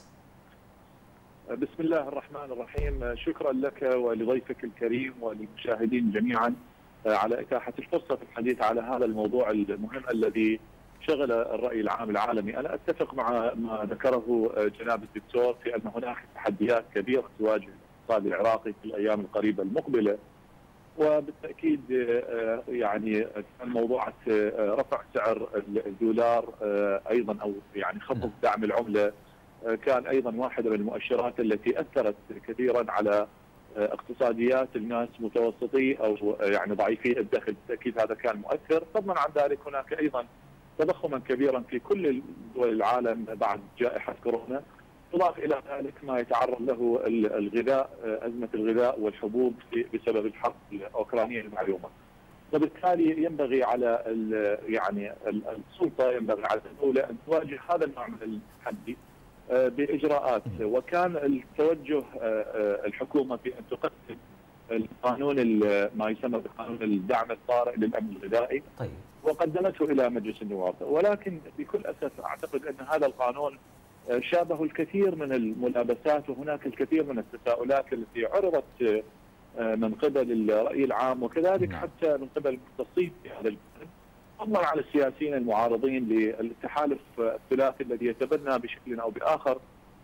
Speaker 7: بسم الله الرحمن الرحيم. شكرا لك ولضيفك الكريم وللمشاهدين جميعا على إتاحة الفرصة في الحديث على هذا الموضوع المهم الذي شغل الرأي العام العالمي. أنا أتفق مع ما ذكره جناب الدكتور في أن هناك تحديات كبيرة تواجه الاقتصاد العراقي في الأيام القريبة المقبلة، وبالتأكيد يعني كان موضوع رفع سعر الدولار أيضا أو يعني خفض دعم العملة كان أيضا واحدة من المؤشرات التي أثرت كثيرا على اقتصاديات الناس متوسطي أو يعني ضعيفي الدخل. بالتأكيد هذا كان مؤثر. فضلا عن ذلك هناك أيضا تضخما كبيرا في كل دول العالم بعد جائحة كورونا، يضاف إلى ذلك ما يتعرض له الغذاء، أزمة الغذاء والحبوب بسبب الحرب الأوكرانية المعلومة. وبالتالي ينبغي على يعني السلطة، ينبغي على الدولة أن تواجه هذا النوع من التحدي بإجراءات. وكان التوجه الحكومة في أن تقدم القانون ما يسمى بقانون الدعم الطارئ للأمن الغذائي.
Speaker 1: طيب.
Speaker 7: وقدمته إلى مجلس النواب، ولكن بكل أسف أعتقد أن هذا القانون شابه الكثير من الملابسات، وهناك الكثير من التساؤلات التي عرضت من قبل الرأي العام وكذلك حتى من قبل المختصين في هذا الجانب، فضلا على السياسيين المعارضين للتحالف الثلاثي الذي يتبنى بشكل أو بآخر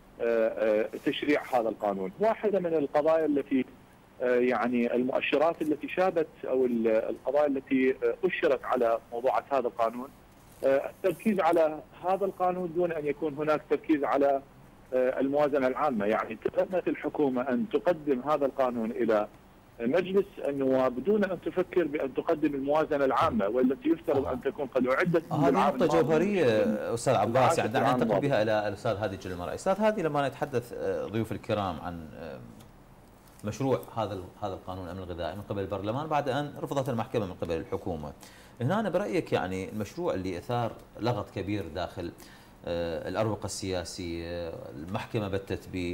Speaker 7: تشريع هذا القانون. واحدة من القضايا التي يعني المؤشرات التي شابت أو القضايا التي أشرت على موضوعة هذا القانون التركيز على هذا القانون دون أن يكون هناك تركيز على الموازنة العامة. يعني تمت الحكومة أن تقدم هذا القانون إلى مجلس النواب دون أن تفكر بأن تقدم الموازنة العامة والتي يفترض أن تكون قد أعدت.
Speaker 1: هذه نقطة جوهرية أستاذ عباس، يعني دعنا ننتقل بها إلى الأستاذ هادي الجلمرائي. أستاذ هادي، لما نتحدث ضيوف الكرام عن مشروع هذا القانون الأمن الغذائي من قبل البرلمان بعد أن رفضت المحكمة من قبل الحكومة، هنا أنا برأيك يعني المشروع اللي أثار لغط كبير داخل الأروقة السياسية، المحكمة بتت به،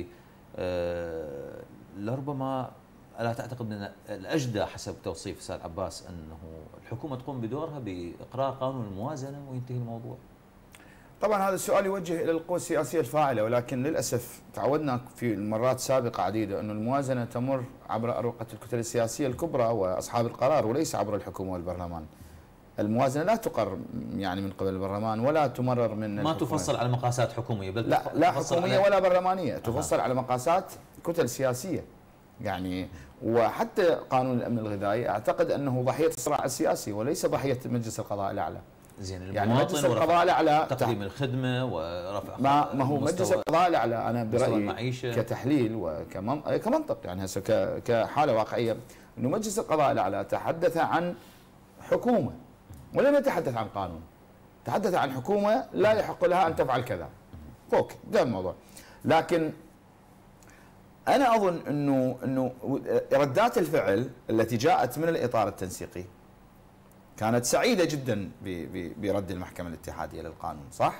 Speaker 1: لربما ألا تعتقد أن الأجدى حسب توصيف أستاذ عباس أنه الحكومة تقوم بدورها بإقرار قانون الموازنة وينتهي الموضوع؟
Speaker 3: طبعا هذا السؤال يوجه الى القوى السياسيه الفاعله، ولكن للاسف تعودنا في المرات سابقه عديده انه الموازنه تمر عبر اروقه الكتل السياسيه الكبرى واصحاب القرار وليس عبر الحكومه والبرلمان. الموازنه لا تقر يعني من قبل البرلمان ولا تمرر من
Speaker 1: ما تفصل على مقاسات حكوميه، بل
Speaker 3: لا حكوميه ولا برلمانيه، تفصل على مقاسات كتل سياسيه. يعني وحتى قانون الامن الغذائي اعتقد انه ضحيه الصراع السياسي وليس ضحيه مجلس القضاء الاعلى.
Speaker 1: زين،
Speaker 3: يعني مجلس القضاء الاعلى
Speaker 1: تقديم الخدمه ورفع
Speaker 3: ما هو مجلس القضاء الاعلى انا برايي كتحليل كمنطق يعني هسه كحاله واقعيه انه مجلس القضاء الاعلى تحدث عن حكومه ولم يتحدث عن قانون، تحدث عن حكومه لا يحق لها ان تفعل كذا. فوق ده الموضوع. لكن انا اظن انه ردات الفعل التي جاءت من الاطار التنسيقي كانت سعيدة جدا برد المحكمة الاتحادية للقانون، صح؟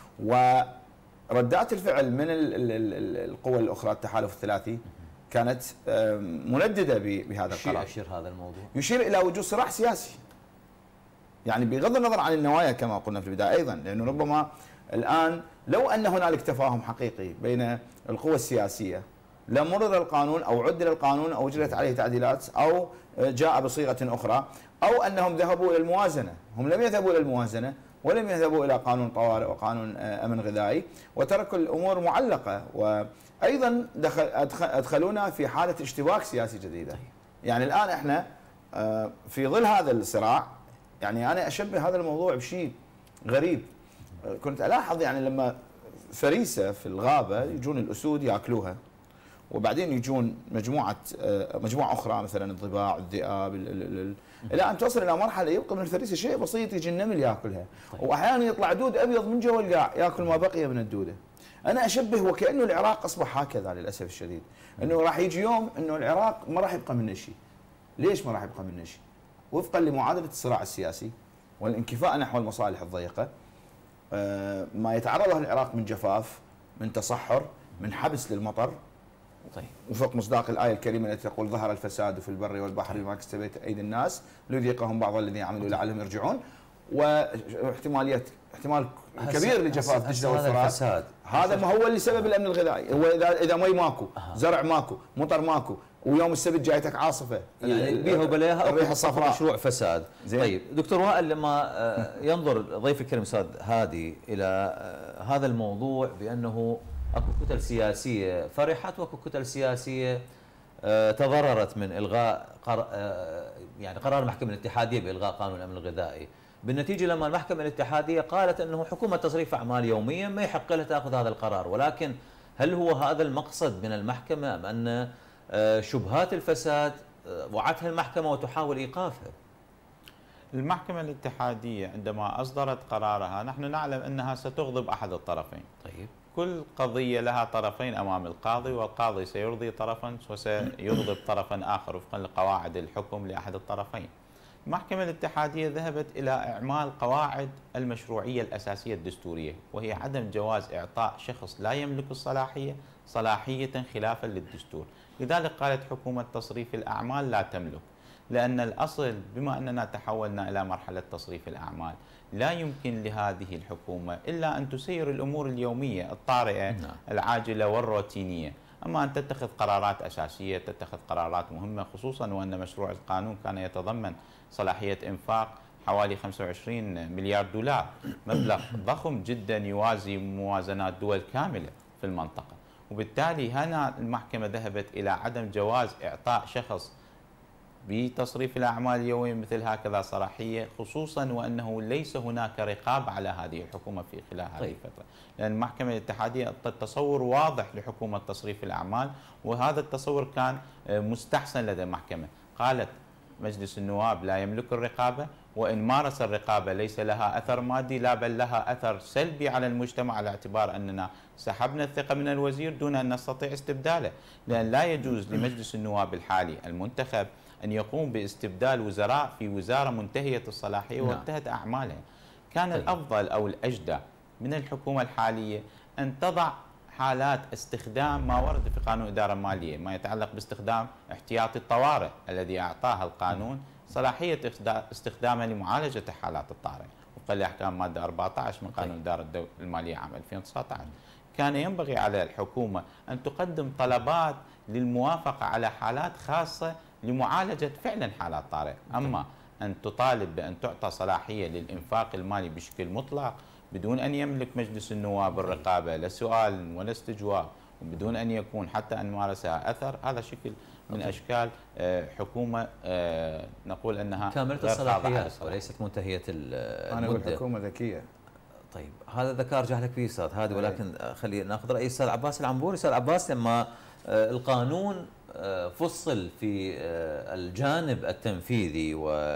Speaker 3: وردات الفعل من القوى الأخرى التحالف الثلاثي كانت منددة بهذا القرار.
Speaker 1: يشير هذا الموضوع
Speaker 3: يشير إلى وجود صراع سياسي، يعني بغض النظر عن النوايا كما قلنا في البداية أيضا، لأنه ربما الآن لو أن هنالك تفاهم حقيقي بين القوى السياسية لمرر القانون أو عدل القانون أو أجرت عليه تعديلات أو جاء بصيغة أخرى، أو أنهم ذهبوا إلى الموازنة. هم لم يذهبوا إلى الموازنة ولم يذهبوا الى قانون طوارئ وقانون امن غذائي، وتركوا الامور معلقه، وايضا ادخلونا في حاله اشتباك سياسي جديده. يعني الان احنا في ظل هذا الصراع، يعني انا اشبه هذا الموضوع بشيء غريب. كنت الاحظ يعني لما فريسه في الغابه يجون الاسود ياكلوها، وبعدين يجون مجموعه اخرى مثلا الضباع، الذئاب، الى ان توصل الى مرحله يبقى من الفريسه شيء بسيط يجي النمل ياكلها، واحيانا يطلع دود ابيض من جوا القاع ياكل ما بقي من الدوده. انا اشبه وكانه العراق اصبح هكذا للاسف الشديد، انه راح يجي يوم انه العراق ما راح يبقى منه شيء. ليش ما راح يبقى منه شيء؟ وفقا لمعادله الصراع السياسي والانكفاء نحو المصالح الضيقه، ما يتعرض له العراق من جفاف، من تصحر، من حبس للمطر.
Speaker 1: طيب.
Speaker 3: وفق مصداق الآية الكريمة التي تقول ظهر الفساد في البر والبحر بما كسبت أيدي الناس ليذيقهم بعض الذين عملوا لعلهم يرجعون، واحتمال كبير لجفاف دجلة والفرات. هذا ما هو اللي سبب الأمن الغذائي. هو إذا مي ماكو، زرع ماكو، مطر ماكو، ويوم السبت جايتك عاصفة
Speaker 1: يعني بيها وبلاها
Speaker 3: الريح الصفراء،
Speaker 1: مشروع فساد. طيب دكتور وائل، لما ينظر ضيف الكريم استاذ هادي الى هذا الموضوع بانه اكو كتل سياسيه فرحت واكو كتل سياسيه تضررت من الغاء يعني قرار المحكمه الاتحاديه بالغاء قانون الامن الغذائي، بالنتيجه لما المحكمه الاتحاديه قالت انه حكومه تصريف اعمال يوميا ما يحق لها تاخذ هذا القرار، ولكن هل هو هذا المقصد من المحكمه ام ان شبهات الفساد وعتها المحكمه وتحاول ايقافها؟
Speaker 6: المحكمة الاتحادية عندما أصدرت قرارها نحن نعلم أنها ستغضب أحد الطرفين.
Speaker 1: طيب.
Speaker 6: كل قضية لها طرفين أمام القاضي، والقاضي سيرضي طرفا وسيغضب طرفا آخر وفقا لقواعد الحكم لأحد الطرفين. المحكمة الاتحادية ذهبت إلى إعمال قواعد المشروعية الأساسية الدستورية، وهي عدم جواز إعطاء شخص لا يملك الصلاحية صلاحية خلافا للدستور. لذلك قالت حكومة تصريف الأعمال لا تملك، لأن الأصل بما أننا تحولنا إلى مرحلة تصريف الأعمال لا يمكن لهذه الحكومة إلا أن تسير الأمور اليومية الطارئة العاجلة والروتينية، أما أن تتخذ قرارات أساسية، تتخذ قرارات مهمة، خصوصا وأن مشروع القانون كان يتضمن صلاحية إنفاق حوالي 25 مليار دولار، مبلغ ضخم جدا يوازي موازنات دول كاملة في المنطقة. وبالتالي هنا المحكمة ذهبت إلى عدم جواز إعطاء شخص بتصريف الأعمال اليومية مثل هكذا صلاحية، خصوصا وأنه ليس هناك رقابة على هذه الحكومة في خلال هذه الفترة، لأن المحكمة الاتحادية أعطت تصور واضح لحكومة تصريف الأعمال، وهذا التصور كان مستحسن لدى المحكمة. قالت مجلس النواب لا يملك الرقابة، وإن مارس الرقابة ليس لها أثر مادي، لا بل لها أثر سلبي على المجتمع، على اعتبار أننا سحبنا الثقة من الوزير دون أن نستطيع استبداله، لأن لا يجوز لمجلس النواب الحالي المنتخب أن يقوم باستبدال وزراء في وزارة منتهية الصلاحية وانتهت أعمالها. كان الأفضل أو الأجدى من الحكومة الحالية أن تضع حالات استخدام ما ورد في قانون الإدارة المالية، ما يتعلق باستخدام احتياطي الطوارئ الذي أعطاها القانون صلاحية استخدامه لمعالجة حالات الطارئ وفقا لأحكام مادة 14 من قانون الإدارة المالية عام 2019. كان ينبغي على الحكومة أن تقدم طلبات للموافقة على حالات خاصة لمعالجة فعلا حالات طارئ، أما أن تطالب بأن تعطى صلاحية للإنفاق المالي بشكل مطلق بدون أن يملك مجلس النواب الرقابة لا سؤال ولا استجواب، وبدون أن يكون حتى أن مارسها أثر، هذا شكل من أشكال حكومة نقول أنها
Speaker 1: كاملة الصلاحيات وليست منتهية المدة.
Speaker 3: أنا أقول حكومة ذكية.
Speaker 1: طيب هذا ذكاء رجع لك فيه أستاذ هادي، ولكن خلينا ناخذ رأي أستاذ عباس العنبوري. أستاذ عباس، لما القانون فصل في الجانب التنفيذي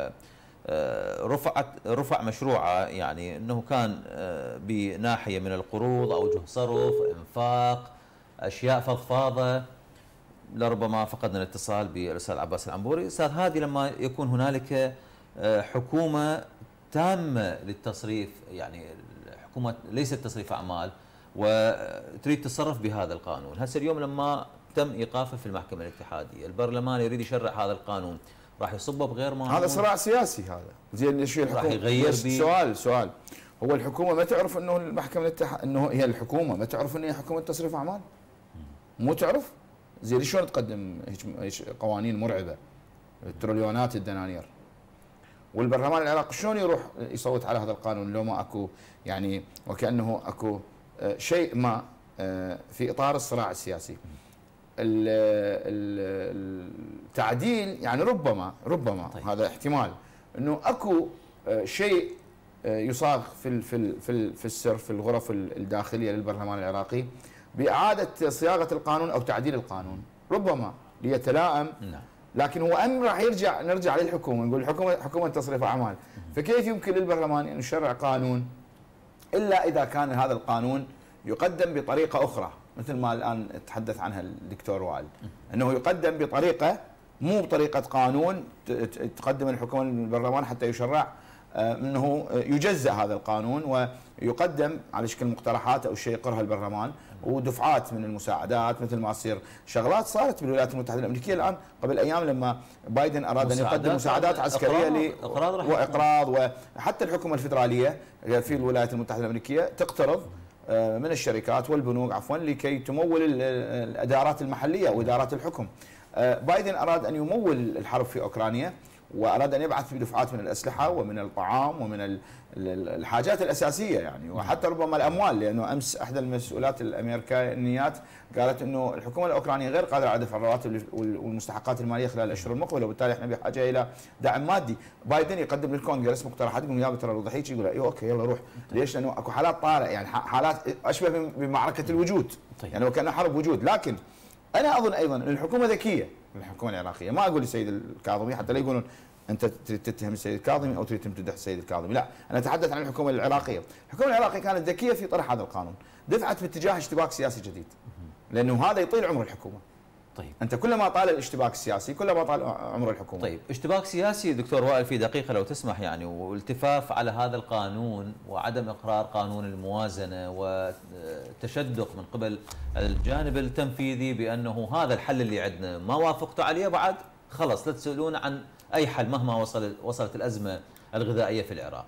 Speaker 1: رفع مشروعه، يعني انه كان بناحيه من القروض، اوجه صرف، انفاق، اشياء فضفاضه، لربما فقدنا الاتصال بالاستاذ عباس العنبوري. استاذ هادي، لما يكون هنالك حكومه تامه للتصريف، يعني حكومه ليست تصريف اعمال وتريد تتصرف بهذا القانون، هسه اليوم لما تم ايقافه في المحكمه الاتحاديه، البرلمان يريد يشرع هذا القانون، راح يصبه بغير ما
Speaker 3: هذا صراع سياسي. هذا زين ليش الحكومه راح
Speaker 1: يغير
Speaker 3: سؤال هو الحكومه ما تعرف انه المحكمه انه هي الحكومه ما تعرف انه هي حكومه تصريف اعمال؟ مو تعرف؟ زين شلون تقدم هيك قوانين مرعبه تريليونات الدنانير؟ والبرلمان العراقي شلون يروح يصوت على هذا القانون لو ما اكو يعني وكانه اكو شيء ما في اطار الصراع السياسي. التعديل يعني ربما طيب. هذا احتمال انه اكو شيء يصاغ في السر في الغرف الداخليه للبرلمان العراقي باعاده صياغه القانون او تعديل القانون، ربما ليتلائم. لكن هو امر راح نرجع للحكومه، نقول الحكومه حكومه تصريف اعمال، فكيف يمكن للبرلمان ان يشرع قانون الا اذا كان هذا القانون يقدم بطريقه اخرى، مثل ما الان تحدث عنها الدكتور وائل، انه يقدم بطريقه مو بطريقه قانون تقدم الحكومه للبرلمان حتى يشرع، انه يجزأ هذا القانون ويقدم على شكل مقترحات او شيء يقرها البرلمان ودفعات من المساعدات، مثل ما تصير شغلات صارت بالولايات المتحده الامريكيه الان قبل ايام لما بايدن اراد ان يقدم مساعدات عسكريه واقراض، وحتى الحكومه الفدراليه في الولايات المتحده الامريكيه تقترض من الشركات والبنوك لكي تمول الادارات المحليه وادارات الحكم. بايدن اراد ان يمول الحرب في اوكرانيا واراد ان يبعث بدفعات من الاسلحه ومن الطعام ومن الحاجات الاساسيه يعني، وحتى ربما الاموال، لانه امس احدى المسؤولات الامريكانيات قالت انه الحكومه الاوكرانيه غير قادره على دفع الرواتب والمستحقات الماليه خلال الاشهر المقبله، وبالتالي احنا بحاجه الى دعم مادي. بايدن يقدم للكونغرس مقترحات يقول يا ترى الوضع يقول ايوه اوكي يلا روح. ليش؟ لانه اكو حالات طارئه يعني حالات اشبه بمعركه الوجود يعني وكانها حرب وجود. لكن انا اظن ايضا ان الحكومه ذكيه، الحكومه العراقيه، ما اقول للسيد الكاظمي حتى لا يقولون انت تتهم السيد الكاظمي او تريد تمتدح السيد الكاظمي، لا انا اتحدث عن الحكومه العراقيه. الحكومه العراقيه كانت ذكيه في طرح هذا القانون، دفعت باتجاه اشتباك سياسي جديد، لانه هذا يطيل عمر الحكومه. طيب انت كلما طال الاشتباك السياسي كلما طال عمر الحكومه.
Speaker 1: طيب اشتباك سياسي دكتور وائل في دقيقه لو تسمح يعني، والتفاف على هذا القانون وعدم اقرار قانون الموازنه وتشدق من قبل الجانب التنفيذي بانه هذا الحل اللي عندنا ما وافقتوا عليه بعد خلص لا تسالون عن اي حل مهما وصلت الازمه الغذائيه في العراق.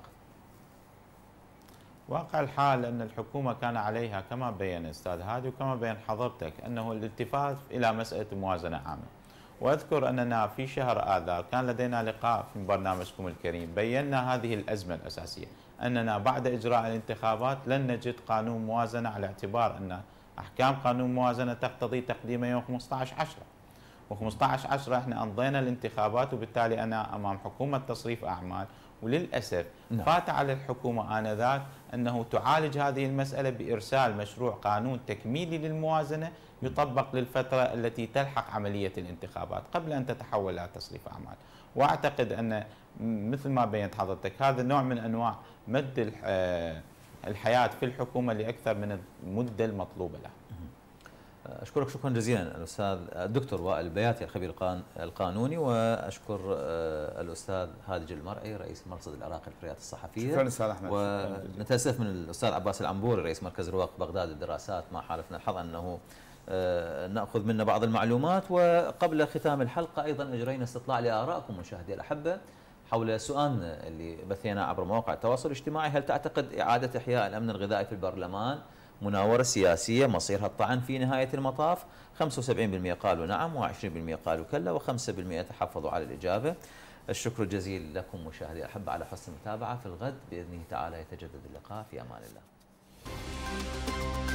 Speaker 6: واقع الحال أن الحكومة كان عليها كما بين أستاذ هادي وكما بين حضرتك أنه الالتفات إلى مسألة موازنة عامة. وأذكر أننا في شهر آذار كان لدينا لقاء في برنامجكم الكريم بينا هذه الأزمة الأساسية، أننا بعد إجراء الانتخابات لن نجد قانون موازنة على اعتبار أن أحكام قانون موازنة تقتضي تقديمه يوم 15/10 و15/10 احنا أمضينا الانتخابات، وبالتالي أنا أمام حكومة تصريف أعمال. وللأسف فات على الحكومة آنذاك أنه تعالج هذه المسألة بإرسال مشروع قانون تكميلي للموازنة يطبق للفترة التي تلحق عملية الانتخابات قبل أن تتحول إلى تصريف أعمال. وأعتقد أن مثل ما بينت حضرتك هذا نوع من أنواع مد الحياة في الحكومة لأكثر من المدة المطلوبة لها.
Speaker 1: أشكرك شكرا جزيلا الأستاذ الدكتور وائل البياتي الخبير القانوني، وأشكر الأستاذ هادج المرعي رئيس المرصد العراقي للحريات الصحفية.
Speaker 3: شكرا أستاذ أحمد.
Speaker 1: ونتأسف من الأستاذ عباس العنبوري رئيس مركز رواق بغداد للدراسات، ما حالفنا الحظ أنه نأخذ منه بعض المعلومات. وقبل ختام الحلقة أيضا أجرينا استطلاع لآرائكم مشاهدي الأحبة حول سؤالنا اللي بثيناه عبر مواقع التواصل الاجتماعي: هل تعتقد إعادة إحياء الأمن الغذائي في البرلمان مناورة سياسية مصيرها الطعن في نهاية المطاف؟ 75% قالوا نعم، و20% قالوا كلا، و5% تحفظوا على الإجابة. الشكر الجزيل لكم مشاهدي الأحبة على حسن المتابعة. في الغد بإذنه تعالى يتجدد اللقاء، في أمان الله.